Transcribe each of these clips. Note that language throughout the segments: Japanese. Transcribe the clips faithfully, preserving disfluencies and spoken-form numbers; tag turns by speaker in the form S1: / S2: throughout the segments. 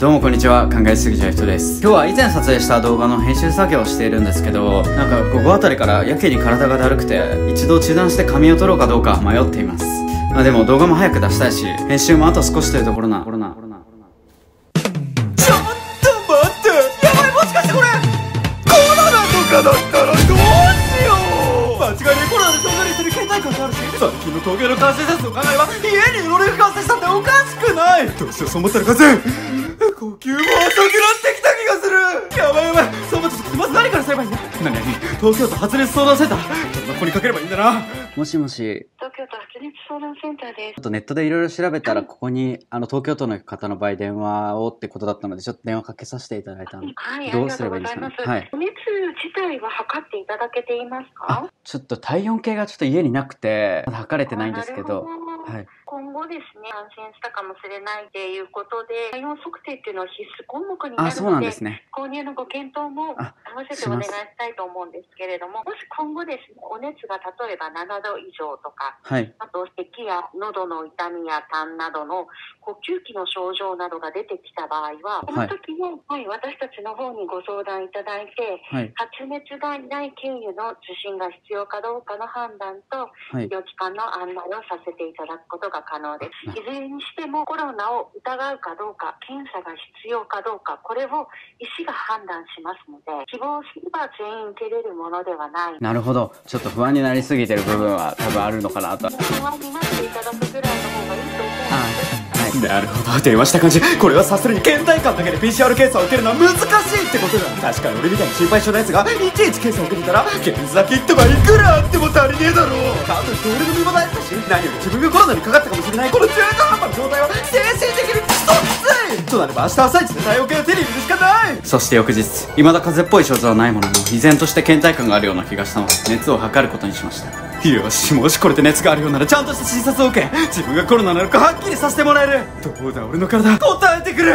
S1: どうもこんにちは、考えすぎちゃう人です。今日は以前撮影した動画の編集作業をしているんですけど、なんか午後あたりからやけに体がだるくて、一度中断して仮眠を撮ろうかどうか迷っています。まあでも動画も早く出したいし、編集もあと少しというところな。コロナコロナコロナちょっと待って、やばい、もしかしてこれコロナとかだったらどうしよう。間違いない、コロナでそんなにする倦怠感があるし、最近の東京の感染者数を考えれば家に乗れる感染したっておかしくない。どうしよう、そう思ったら感染呼吸も遅くなってきた気がする。やばいやばい、そう思った時まず何からすればいいんだ。何何、東京都発熱相談センター、ちょっとここにかければいいんだな。もしもし、
S2: 東京都発熱相談センターです。
S1: ちょっとネットでいろいろ調べたら、ここにあの東京都の方の場合電話をってことだったので、ちょっと電話かけさせていただいたので、
S2: はい、
S1: どうすればいいですかね。はい、
S2: お熱自体は測っていただけていますか？
S1: ちょっと体温計がちょっと家になくてまだ測れてないんですけど、はい、
S2: 今後ですね、感染したかもしれないということで、体温測定っていうのは必須項目になるので、あ、そうなんですね、購入のご検討も合わせてお願いしたいと思うんですけれども、もし今後ですね、お熱が例えばななど以上とか、はい、あと咳や喉の痛みや痰などの呼吸器の症状などが出てきた場合は、この時も、はい、私たちの方にご相談いただいて、はい、発熱外来経由の受診が必要かどうかの判断と、はい、医療機関の案内をさせていただくことが可能です。いずれにしてもコロナを疑うかどうか、検査が必要かどうか、これを医師が判断しますので、希望すれば全員受けれるものではない。
S1: なるほど、ちょっと不安になりすぎてる部分は多分あるのかなと。
S2: 不安になっていただくぐらいの方がいいと思うんです。
S1: なるほど、電話した感じ、これはさすがに倦怠感だけで ピーシーアール 検査を受けるのは難しいってことだ。確かに俺みたいに心配性なやつがいちいち検査を受けてたら、検査キットはいくらあっても足りねえだろう。かといって俺の身も大事だし、何より自分がコロナにかかったかもしれないこの中途半端な状態は精神的にクソきついとなれば、明日朝一で対応系を手に入れるしかない。そして翌日、未だ風邪っぽい症状はないものの、依然として倦怠感があるような気がしたので熱を測ることにしました。よし、もしこれで熱があるようならちゃんとした診察を受け、自分がコロナなのかはっきりさせてもらえる。どうだ俺の体、答えてくれ。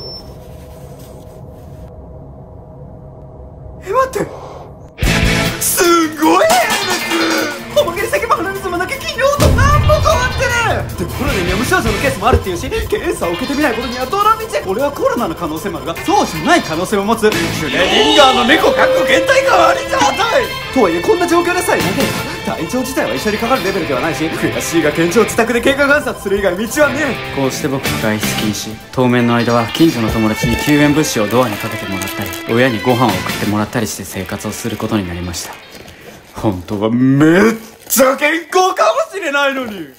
S1: え、待って、すごい変です。おまけに咳も鼻水もなきゃ昨日と何も変わってねえ。でもコロナには無症状のケースもあるっていうし、検査を受けてみないことにはどのみち俺はコロナの可能性もあるが、そうじゃない可能性を持つシュレディンガーの猫かっこ倦怠感あり状態とはいえ、こんな状況でさえなければ体調自体は一緒にかかるレベルではないし、悔しいが現状自宅で経過観察する以外道はねえ。こうして僕は外出禁止、当面の間は近所の友達に救援物資をドアにかけてもらったり、親にご飯を送ってもらったりして生活をすることになりました。本当はめっちゃ健康かもしれないのに。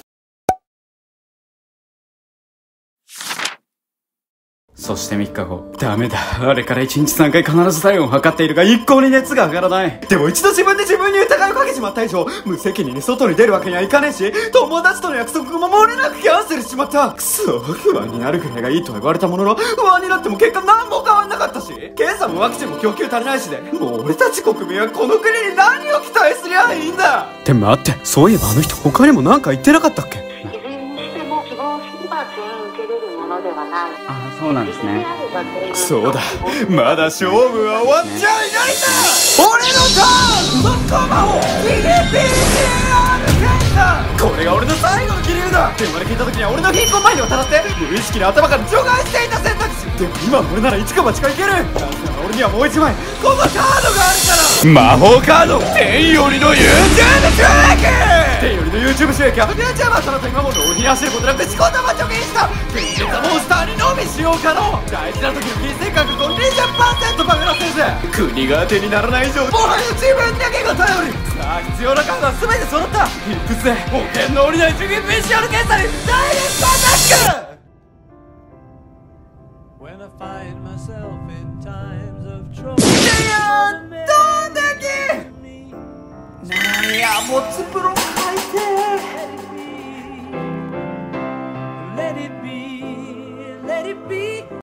S1: そしてみっかご、ダメだ、あれからいちにちさんかい必ず体温を測っているが一向に熱が上がらない。でも一度自分で自分に疑いをかけちまった以上、無責任に外に出るわけにはいかねえし、友達との約束も漏れなくキャンセルしちまった。くそ、不安になるくらいがいいとは言われたものの、不安になっても結果何も変わんなかったし、検査もワクチンも供給足りないしで、もう俺たち国民はこの国に何を期待すりゃいいんだ。って待って、そういえばあの人他にも何か言ってなかったっけ。
S2: いずれにしても希望すれば全員受けれるものではない。
S1: あ、そうなんですね。
S2: そう
S1: だ、まだ勝負は終わっちゃいないんだ。俺のターン、そこまを ピーピーシーアール 検査、これが俺の最後の切り札だ。電話で聞いた時には俺の貧困前に渡って無意識に頭から除外していた選択肢。でも今の俺なら一か八かいける。なぜなら俺にはもう一枚このカードがあるから。魔法カード、天よりの YouTube 収益。天よりの YouTube 収益は YouTuber そのと今も浪費に走ることなく仕事も貯金した現実はモンスターにのみ使用可能。大事な時の金銭価格を にじゅっパーセント バカな先生、国が当てにならない以上もはや自分だけが頼り。さあ必要なカードは全て揃った。いくつで保険の下りない受験 ピーシーアール 検査にダイレクトアタック。いや、どうできなんや、もつプロ